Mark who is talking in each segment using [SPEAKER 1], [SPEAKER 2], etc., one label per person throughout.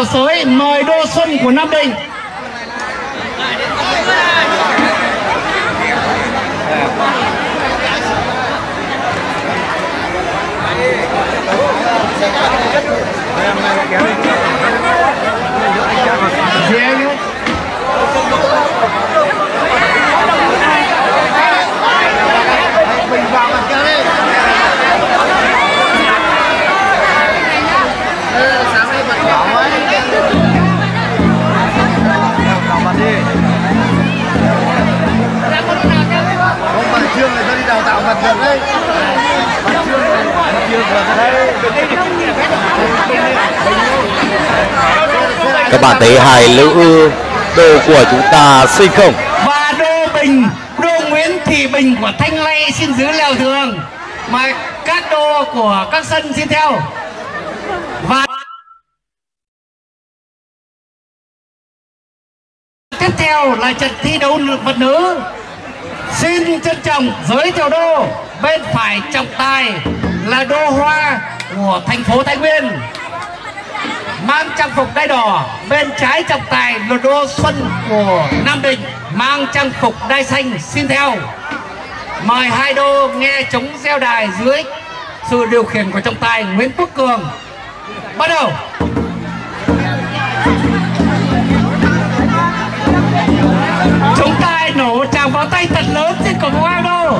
[SPEAKER 1] vào sới, mời Đô Xuân của Nam Định.
[SPEAKER 2] Các bạn thấy hai lữ đô của chúng ta xinh không?
[SPEAKER 1] Và Đô Bình, Đô Nguyễn Thị Bình của Thanh Lây xin giữ lèo thường. Mà các đô của các sân xin theo. Và tiếp theo là trận thi đấu vật nữ. Xin trân trọng giới thiệu đô. Bên phải trọng tài là Đô Hoa của thành phố Thái Nguyên, mang trang phục đai đỏ. Bên trái trọng tài là Đô Xuân của Nam Định, mang trang phục đai xanh xin theo. Mời hai đô nghe trống reo đài dưới sự điều khiển của trọng tài Nguyễn Quốc Cường. Bắt đầu. Trọng tài nổ tràng vào tay thật lớn trên cổng hai đô.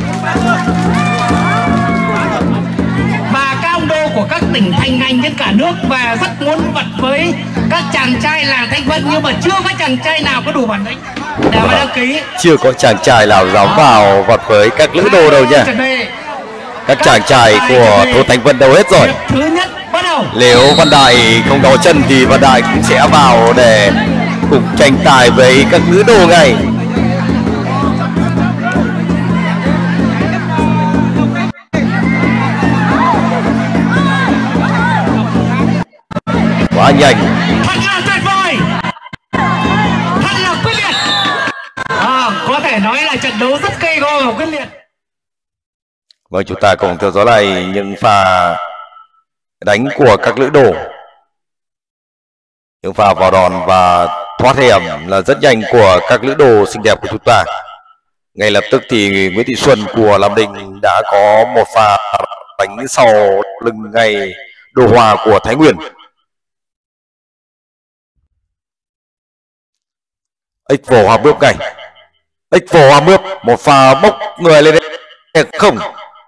[SPEAKER 1] Và các ông đô của các tỉnh thành ngành trên cả nước và rất muốn vật với các chàng trai làng Thanh Vân, nhưng mà chưa có chàng trai nào có đủ bản lĩnh để mà đăng ký.
[SPEAKER 2] Chưa có chàng trai nào dám vào vật với các lữ đô đâu nha. Các chàng trai của thôn Thanh Vân đâu hết rồi.
[SPEAKER 1] Thứ nhất bắt đầu.
[SPEAKER 2] Nếu Văn Đại không đo chân thì Văn Đại cũng sẽ vào để cùng tranh tài với các lữ đô ngay. Quá nhanh.
[SPEAKER 1] Thật là tuyệt vời. Thật là quyết liệt. Có thể nói là trận đấu rất cây go và quyết liệt.
[SPEAKER 2] Vâng, chúng ta cùng theo dõi lại những pha đánh của các lữ đồ. Những pha vào đòn và thoát hiểm là rất nhanh của các lữ đồ xinh đẹp của chúng ta. Ngay lập tức thì Nguyễn Thị Xuân của Nam Định đã có một pha đánh sau lưng ngay Đô Hoa của Thái Nguyên. Ích vồ hòa mướp ngay. Ích vồ hòa mướp, một pha bốc người lên đấy không.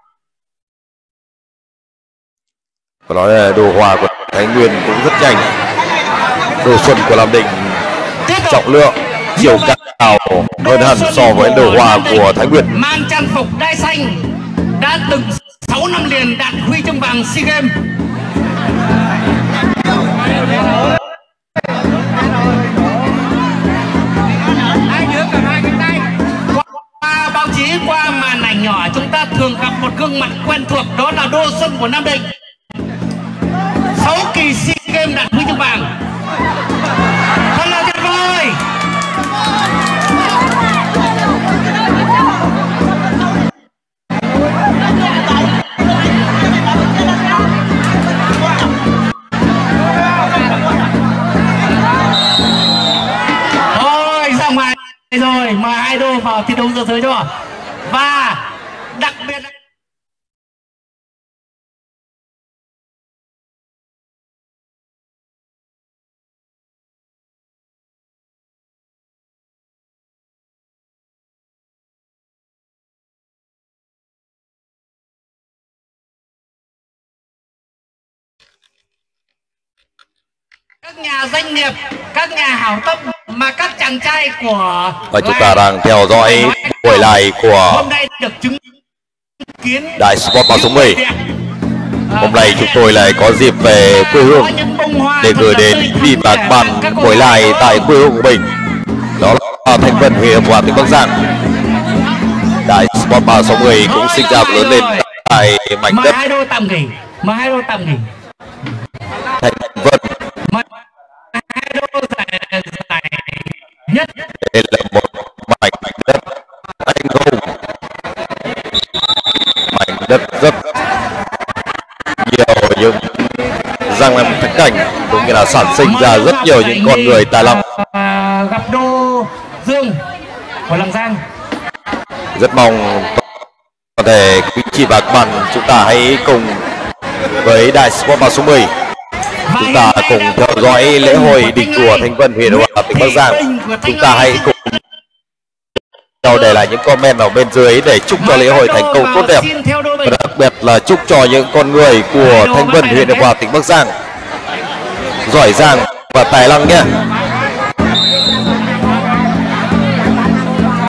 [SPEAKER 2] Và nói là Đô Hoa của Thái Nguyên cũng rất nhanh. Đô Xuân của Nam Định trọng lượng chiều cao hơn hẳn so với Đô Hoa của Thái Nguyên.
[SPEAKER 1] Mang trang phục đai xanh, đã từng 6 năm liền đạt huy chương vàng SEA Games. Qua báo chí, qua màn ảnh nhỏ, chúng ta thường gặp một gương mặt quen thuộc, đó là Đô Xuân của Nam Định. 6 kỳ SEA Games đạt huy chương vàng. Thật là tuyệt vời. Thôi ra ngoài rồi, mời hai đô vào thi đấu giờ tới cho. Và đặc biệt là các nhà doanh nghiệp, các nhà hảo tâm mà các chàng trai của.
[SPEAKER 2] Và chúng ta đang theo dõi buổi live của
[SPEAKER 1] hôm nay được chứng kiến
[SPEAKER 2] Đài Sport 360. Hôm nay chúng tôi lại có dịp về quê hương để gửi đến quý vị và các bạn buổi live tại quê hương của mình, đó là Thanh Vân, huyện Hiệp Hòa, tỉnh Bắc Giang. Đài Sport 360 cũng sinh ra và lớn lên tại mảnh đất
[SPEAKER 1] hai đô tạm nghỉ, hai đô tạm nghỉ.
[SPEAKER 2] Thanh Vân.
[SPEAKER 1] Hai đô giải nhất.
[SPEAKER 2] Đây là một mảnh đất anh hùng, mảnh đất rất nhiều những rằng là một thắng cảnh cũng như là sản sinh ra rất nhiều những con người tài năng.
[SPEAKER 1] Gặp Đô Dương của Lạng Giang.
[SPEAKER 2] Rất mong có thể quý chị và các bạn chúng ta hãy cùng với Đài Sport 360 chúng ta cùng theo dõi lễ hội đình chùa Thanh Vân huyện Hòa tỉnh Bắc Giang. Chúng ta hãy cùng nhau để lại những comment ở bên dưới để chúc cho lễ hội thành công tốt đẹp, và đặc biệt là chúc cho những con người của Thanh Vân huyện Hòa tỉnh Bắc Giang giỏi giang và tài năng nhé.